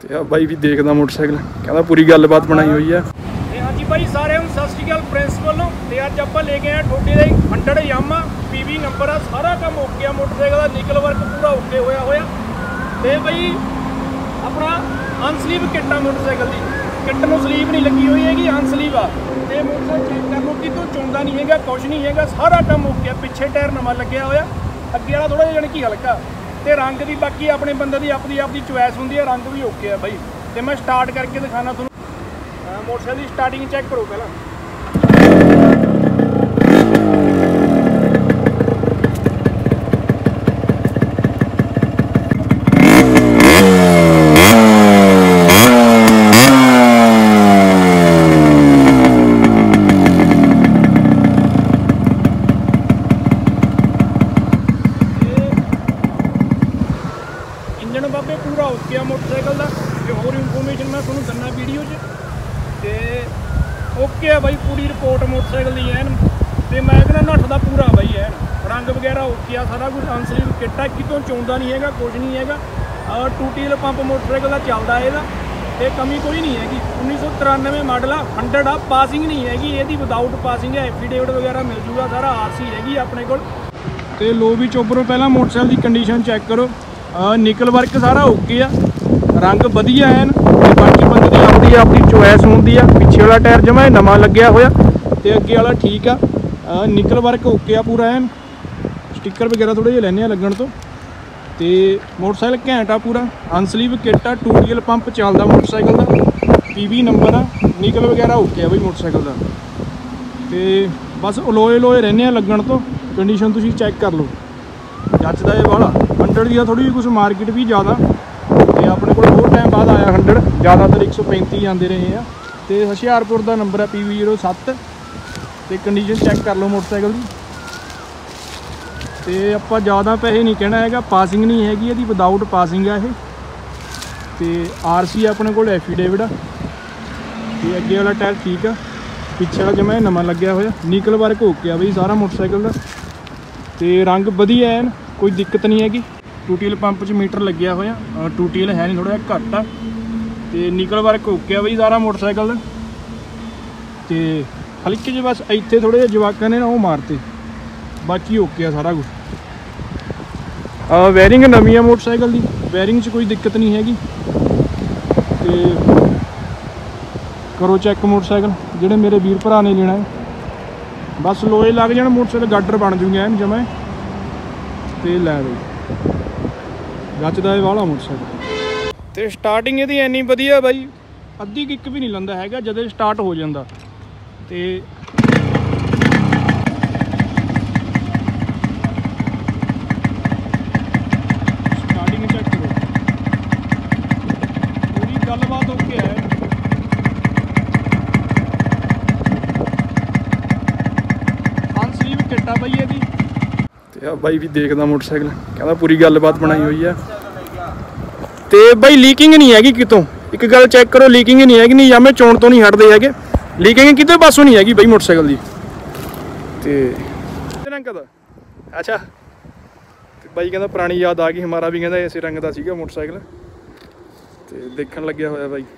ਤੇ ਬਾਈ ਵੀ ਦੇਖਦਾ ਮੋਟਰਸਾਈਕਲ, ਕਹਿੰਦਾ ਪੂਰੀ ਗੱਲਬਾਤ ਬਣਾਈ ਹੋਈ ਆ। ਤੇ ਹਾਂਜੀ ਬਾਈ ਸਾਰਿਆਂ ਨੂੰ ਸਤਿ ਸ਼੍ਰੀ ਅਕਾਲ ਪ੍ਰਿੰਸ ਵੱਲੋਂ। ਤੇ ਅੱਜ ਆਪਾਂ ਲੈ ਕੇ ਆਏ ਠੋਡੇ ਦਾ 100 ਯਾਮਾ PV ਨੰਬਰ ਆ, ਸਾਰਾ ਕੰਮ ਓਕੇ ਆ, ਮੋਟਰਸਾਈਕਲ ਦਾ ਨਿਕਲ ਵਰਕ ਪੂਰਾ ਓਕੇ ਹੋਇਆ। ਤੇ ਬਾਈ ਆਪਣਾ ਅਨਸਲੀਵ ਕਿੱਟ ਆ, ਮੋਟਰਸਾਈਕਲ ਦੀ ਕਿੱਟ ਨੂੰ ਸਲੀਵ ਨਹੀਂ ਲੱਗੀ ਹੋਈ ਹੈਗੀ, ਅਨਸਲੀਵ ਆ। ਤੇ ਮੋਟਰਸਾਈਕਲ ਚੈੱਕ ਕਰ ਲਓ, ਕਿਤੋਂ ਚੋਂਦਾ ਨਹੀਂ ਹੈਗਾ, ਕੁਛ ਨਹੀਂ ਹੈਗਾ, ਸਾਰਾ ਕੰਮ ਓਕੇ ਆ। ਪਿੱਛੇ ਟਾਇਰ ਨਵਾਂ ਲੱਗਿਆ ਹੋਇਆ, ਅੱਗੇ ਵਾਲਾ ਥੋੜਾ ਜਿਹਾ ਜਾਣੀ ਕਿ ਹਲਕਾ। ਤੇ ਰੰਗ ਦੀ ਬਾਕੀ ਆਪਣੇ ਬੰਦੇ ਦੀ ਆਪਦੀ ਚੁਆਇਸ ਹੁੰਦੀ ਹੈ, ਰੰਗ ਵੀ ਓਕੇ ਆ ਬਾਈ। ਤੇ ਮੈਂ ਸਟਾਰਟ ਕਰਕੇ ਦਿਖਾਣਾ ਤੁਹਾਨੂੰ। मोटरसाइकिल की स्टार्टिंग चेक करो पहला। इंजन बाबे पूरा ओके आ मोटरसाइकिल का। होर इंफॉर्मेशन मैं तुहानूं दिन्ना वीडियो च। ਤੇ ਓਕੇ ਆ ਬਾਈ, ਪੂਰੀ ਰਿਪੋਰਟ ਮੋਟਰਸਾਈਕਲ ਦੀ ਐਨ। ਤੇ ਮੈਂ ਕਹਿੰਦਾ ਨੱਠਦਾ ਪੂਰਾ ਬਾਈ ਐਨ, ਰੰਗ ਵਗੈਰਾ ਓਕੇ ਆ, ਸਾਰਾ ਕੁਝ ਅਨਸਲੀਵ ਕਿੱਟ ਆ, ਕਿਤੋਂ ਚੋਂਦਾ ਨਹੀਂ ਹੈਗਾ, ਕੁਝ ਨਹੀਂ ਹੈਗਾ। ਟੂਟੀਲ ਪੰਪ ਮੋਟਰਸਾਈਕਲ ਦਾ ਚੱਲਦਾ ਇਹਦਾ, ਤੇ ਕਮੀ ਕੋਈ ਨਹੀਂ ਹੈਗੀ। 1993 ਮਾਡਲ ਆ, 100 ਆ, ਪਾਸਿੰਗ ਨਹੀਂ ਹੈਗੀ ਇਹਦੀ, ਵਿਦਾਊਟ ਪਾਸਿੰਗ ਹੈ। ਐਫੀਡੇਵਿਟ ਵਗੈਰਾ ਮਿਲ ਜੂਗਾ, ਸਾਰਾ RC ਹੈਗੀ ਆਪਣੇ ਕੋਲ। ਤੇ ਲੋ ਵੀ ਚੋਬਰੋਂ ਪਹਿਲਾਂ ਮੋਟਰਸਾਈਕਲ ਦੀ ਕੰਡੀਸ਼ਨ ਚੈੱਕ ਕਰੋ। ਨਿਕਲ ਵਰਕ ਸਾਰਾ ਓਕੇ ਆ, ਰੰਗ ਵਧੀਆ ਐਨ। ਬਾਕੀ ਬੰਦੇ ਦੀ ਆਪਣੀ ਚੁਆਇਸ ਹੁੰਦੀ ਆ। ਪਿੱਛੇ ਵਾਲਾ ਟਾਇਰ ਜਮਾ ਨਵਾਂ ਲੱਗਿਆ ਹੋਇਆ, ਤੇ ਅੱਗੇ ਵਾਲਾ ਠੀਕ ਆ। ਨਿਕਲ ਵਰਕ ਓਕੇ ਆ ਪੂਰਾ ਐਨ। ਸਟਿੱਕਰ ਵਗੈਰਾ ਥੋੜ੍ਹੇ ਜਿਹੇ ਲੈਣੇ ਆ ਲੱਗਣ ਤੋਂ। ਤੇ ਮੋਟਰਸਾਈਕਲ ਘੈਂਟ ਆ ਪੂਰਾ, ਅਨਸਲੀਵ ਕਿੱਟ ਆ, ਟੂਟੀਅਲ ਪੰਪ ਚੱਲਦਾ ਮੋਟਰਸਾਈਕਲ ਦਾ, PV ਨੰਬਰ ਆ, ਨਿਕਲ ਵਗੈਰਾ ਓਕੇ ਆ ਬਈ ਮੋਟਰਸਾਈਕਲ ਦਾ। ਤੇ ਬਸ ਲੋਏ ਰਹਿੰਦੇ ਆ ਲੱਗਣ ਤੋਂ। ਕੰਡੀਸ਼ਨ ਤੁਸੀਂ ਚੈੱਕ ਕਰ ਲਓ, ਜੱਚਦਾ ਇਹ ਵਾਲਾ। 100 ਦੀ ਆ ਥੋੜ੍ਹੀ ਜਿਹੀ ਕੁਛ ਮਾਰਕੀਟ ਵੀ ਜ਼ਿਆਦਾ, ਤੇ ਆਪਣੇ ਕੋਲ ਬਹੁਤ ਟਾਈਮ ਬਾਅਦ ਆਇਆ 100। ਜ਼ਿਆਦਾਤਰ 135 ਆਉਂਦੇ ਰਹੇ ਆ। ਤੇ ਹੁਸ਼ਿਆਰਪੁਰ ਦਾ ਨੰਬਰ ਹੈ PV07। ਤੇ ਕੰਡੀਸ਼ਨ ਚੈੱਕ ਕਰ ਲਓ ਮੋਟਰਸਾਈਕਲ ਦੀ। ਤੇ ਆਪਾਂ ਜ਼ਿਆਦਾ ਪੈਸੇ ਨਹੀਂ ਕਹਿਣਾ ਹੈਗਾ, ਪਾਸਿੰਗ ਨਹੀਂ ਹੈਗੀ ਇਹਦੀ, ਵਿਦਾਊਟ ਪਾਸਿੰਗ ਆ ਇਹ। ਤੇ RC ਆਪਣੇ ਕੋਲ ਐਫੀਡੇਵਿਟ ਆ। ਤੇ ਅੱਗੇ ਵਾਲਾ ਟਾਇਰ ਠੀਕ ਆ, ਪਿੱਛੇ ਵਾਲਾ ਜਮਾ ਨਵਾਂ ਲੱਗਿਆ ਹੋਇਆ। ਨਿਕਲ ਵਰਕ ਓਕੇ ਆ ਬਈ ਸਾਰਾ ਮੋਟਰਸਾਈਕਲ ਦਾ। ਤੇ ਰੰਗ ਵਧੀਆ ਐਨ, ਕੋਈ ਦਿੱਕਤ ਨਹੀਂ ਹੈਗੀ। ਟੂਟੀਅਲ ਪੰਪ 'ਚ ਮੀਟਰ ਲੱਗਿਆ ਹੋਇਆ, ਟੂਟੀਅਲ ਹੈ ਨਹੀਂ, ਥੋੜ੍ਹਾ ਜਿਹਾ ਘੱਟ ਆ। ਤੇ ਨਿਕਲ ਵਰਕ ਓਕੇ ਆ ਬਈ ਸਾਰਾ ਮੋਟਰਸਾਈਕਲ ਦਾ। ਤੇ ਹਲਕੇ ਜਿਹੇ ਬਸ ਇੱਥੇ ਥੋੜ੍ਹੇ ਜਿਹੇ ਜਵਾਕਾਂ ਨੇ ਨਾ ਉਹ ਮਾਰਤੇ, ਬਾਕੀ ਓਕੇ ਆ ਸਾਰਾ ਕੁਛ। ਵਾਇਰਿੰਗ ਨਵੀਂ ਆ ਮੋਟਰਸਾਈਕਲ ਦੀ, ਵਾਇਰਿੰਗ 'ਚ ਕੋਈ ਦਿੱਕਤ ਨਹੀਂ ਹੈਗੀ। ਤੇ ਕਰੋ ਚੈੱਕ ਮੋਟਰਸਾਈਕਲ, ਜਿਹੜੇ ਮੇਰੇ ਵੀਰ ਭਰਾ ਨੇ ਲੈਣਾ ਹੈ। ਬਸ ਲੋਏ ਲੱਗ ਜਾਣ, ਮੋਟਰਸਾਈਕਲ ਗਾਡਰ ਬਣ ਜੂਗੇ ਐਨ ਜਮਾ। ਤੇ ਲੈ ਬਈ ਜੱਚਦਾ ਇਹ ਵਾਲਾ ਮੋਟਰਸਾਈਕਲ। ਤੇ ਸਟਾਰਟਿੰਗ ਇਹਦੀ ਇੰਨੀ ਵਧੀਆ ਬਾਈ, ਅੱਧੀ ਕਿੱਕ ਵੀ ਨਹੀਂ ਲੈਂਦਾ ਹੈਗਾ ਜਦੋਂ ਸਟਾਰਟ ਹੋ ਜਾਂਦਾ। ਤੇ ਸਟਾਰਟਿੰਗ ਚੈੱਕ ਕਰੋ, ਪੂਰੀ ਗੱਲਬਾਤ ਓਕੇ ਹੈ। ਅਨਸਲੀਵ ਕਿੱਟ ਆ ਬਾਈ ਇਹਦੀ। ਤੇ ਬਾਈ ਵੀ ਦੇਖਦਾ ਮੋਟਰਸਾਈਕਲ, ਕਹਿੰਦਾ ਪੂਰੀ ਗੱਲਬਾਤ ਬਣਾਈ ਹੋਈ ਆ। ਤੇ ਬਾਈ ਲੀਕਿੰਗ ਨਹੀਂ ਹੈਗੀ ਕਿਤੋਂ, ਇੱਕ ਗੱਲ ਚੈੱਕ ਕਰੋ, ਲੀਕਿੰਗ ਨਹੀਂ ਹੈਗੀ। ਨਹੀਂ ਯਾਮੇ ਚੋਣ ਤੋਂ ਨਹੀਂ ਹਟਦੇ ਹੈਗੇ, ਲੀਕਿੰਗ ਕਿਤੇ ਪਾਸੋਂ ਨਹੀਂ ਹੈਗੀ ਬਾਈ ਮੋਟਰਸਾਈਕਲ ਦੀ। ਤੇ ਰੰਗ ਦਾ ਅੱਛਾ, ਤੇ ਬਾਈ ਕਹਿੰਦਾ ਪੁਰਾਣੀ ਯਾਦ ਆ ਗਈ, ਹਮਾਰਾ ਵੀ ਕਹਿੰਦਾ ਇਸੇ ਰੰਗ ਦਾ ਸੀਗਾ ਮੋਟਰਸਾਈਕਲ। ਤੇ ਦੇਖਣ ਲੱਗਿਆ ਹੋਇਆ ਬਾਈ।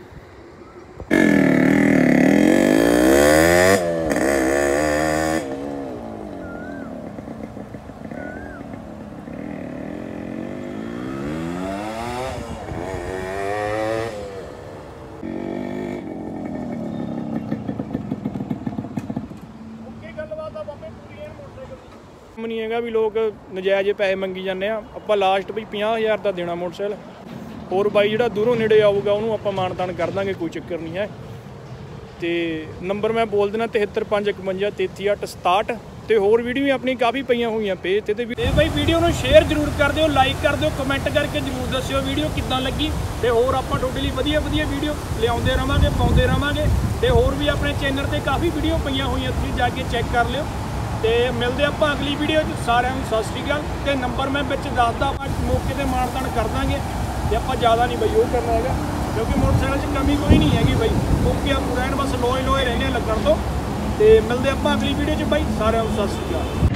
ਨਹੀਂ ਹੈਗਾ ਵੀ ਲੋਕ ਨਜਾਇਜ਼ ਪੈਸੇ ਮੰਗੀ ਜਾਂਦੇ ਆ। ਆਪਾਂ ਲਾਸਟ ਬਈ 50,000 ਦਾ ਦੇਣਾ ਮੋਟਰਸਾਈਕਲ। ਹੋਰ ਬਾਈ ਜਿਹੜਾ ਦੂਰੋਂ ਨੇੜੇ ਆਊਗਾ ਉਹਨੂੰ ਆਪਾਂ ਮਾਨਤਾਨ ਕਰ ਦਾਂਗੇ, ਕੋਈ ਚੱਕਰ ਨਹੀਂ ਹੈ। ਤੇ ਨੰਬਰ ਮੈਂ ਬੋਲ ਦੇਣਾ 7351 33867। ਤੇ ਹੋਰ ਵੀਡੀਓ ਵੀ ਆਪਣੀ ਕਾਫੀ ਪਈਆਂ ਹੋਈਆਂ ਪੇਜ ਤੇ। ਬਾਈ ਵੀਡੀਓ ਨੂੰ ਸ਼ੇਅਰ ਜ਼ਰੂਰ ਕਰ ਦਿਓ, ਲਾਈਕ ਕਰ ਦਿਓ, ਕਮੈਂਟ ਕਰਕੇ ਜ਼ਰੂਰ ਦੱਸਿਓ ਵੀਡੀਓ ਕਿੱਦਾਂ ਲੱਗੀ। ਤੇ ਹੋਰ ਆਪਾਂ ਤੁਹਾਡੇ ਲਈ ਵਧੀਆ ਵੀਡੀਓ ਲਿਆਉਂਦੇ ਰਵਾਂਗੇ, ਪਾਉਂਦੇ ਰਵਾਂਗੇ। ਤੇ ਹੋਰ ਵੀ ਆਪਣੇ ਚੈਨਲ ਤੇ ਕਾਫੀ ਵੀਡੀਓ ਪਈਆਂ ਹੋਈਆਂ, ਤੁਸੀਂ ਜਾ ਕੇ ਚੈੱਕ ਕਰ ਲਿਓ। ਤੇ ਮਿਲਦੇ ਆਪਾਂ ਅਗਲੀ ਵੀਡੀਓ 'ਚ। ਸਾਰਿਆਂ ਨੂੰ ਸਤਿ ਸ਼੍ਰੀ ਅਕਾਲ। ਤੇ ਨੰਬਰ ਮੈਂ ਵਿੱਚ ਦੱਸਦਾ, ਆਪਾਂ ਮੌਕੇ 'ਤੇ ਮਾਨਤਾਨ ਕਰ ਦਾਂਗੇ। ਤੇ ਆਪਾਂ ਜ਼ਿਆਦਾ ਨਹੀਂ ਬਈ ਉਹ ਕਰਨਾ ਹੈਗਾ, ਕਿਉਂਕਿ ਮੋਟਰਸਾਈਕਲ 'ਚ ਕਮੀ ਕੋਈ ਨਹੀਂ ਹੈਗੀ ਬਾਈ, ਓਕੇ ਆ ਪੂਰਾ ਐਨ। ਬਸ ਲੋਏ ਰਹਿੰਦੇ ਲੱਗਣ ਤੋਂ। ਤੇ ਮਿਲਦੇ ਆਪਾਂ ਅਗਲੀ ਵੀਡੀਓ 'ਚ ਬਾਈ। ਸਾਰਿਆਂ ਨੂੰ ਸਤਿ ਸ਼੍ਰੀ ਅਕਾਲ।